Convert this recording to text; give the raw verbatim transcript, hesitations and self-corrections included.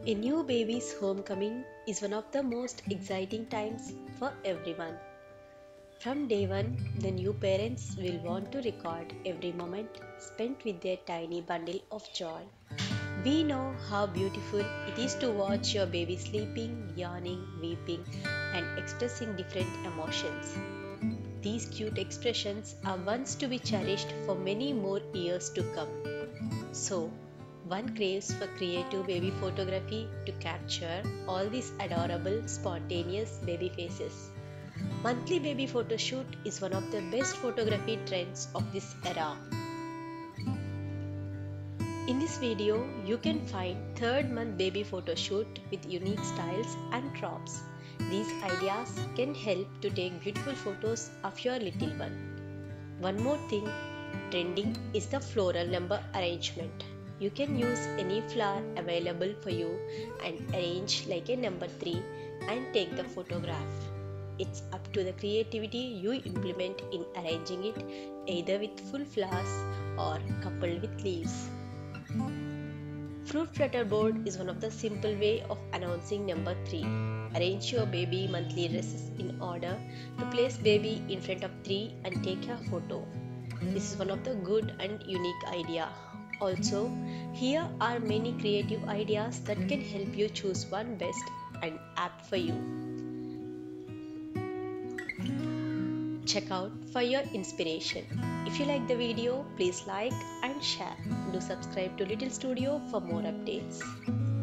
A new baby's homecoming is one of the most exciting times for everyone. From day one, the new parents will want to record every moment spent with their tiny bundle of joy. We know how beautiful it is to watch your baby sleeping, yawning, weeping, and expressing different emotions. These cute expressions are ones to be cherished for many more years to come. So, one craves for creative baby photography to capture all these adorable, spontaneous baby faces. Monthly baby photo shoot is one of the best photography trends of this era. In this video, you can find third month baby photo shoot with unique styles and props. These ideas can help to take beautiful photos of your little one. One more thing trending is the floral number arrangement. You can use any flower available for you and arrange like a number three and take the photograph. It's up to the creativity you implement in arranging it either with full flowers or coupled with leaves. Fruit flutter board is one of the simple way of announcing number three. Arrange your baby monthly dresses in order to place baby in front of three and take a photo. This is one of the good and unique idea. Also, here are many creative ideas that can help you choose one best and apt for you. Check out for your inspiration. If you like the video, please like and share. Do subscribe to Little Studio for more updates.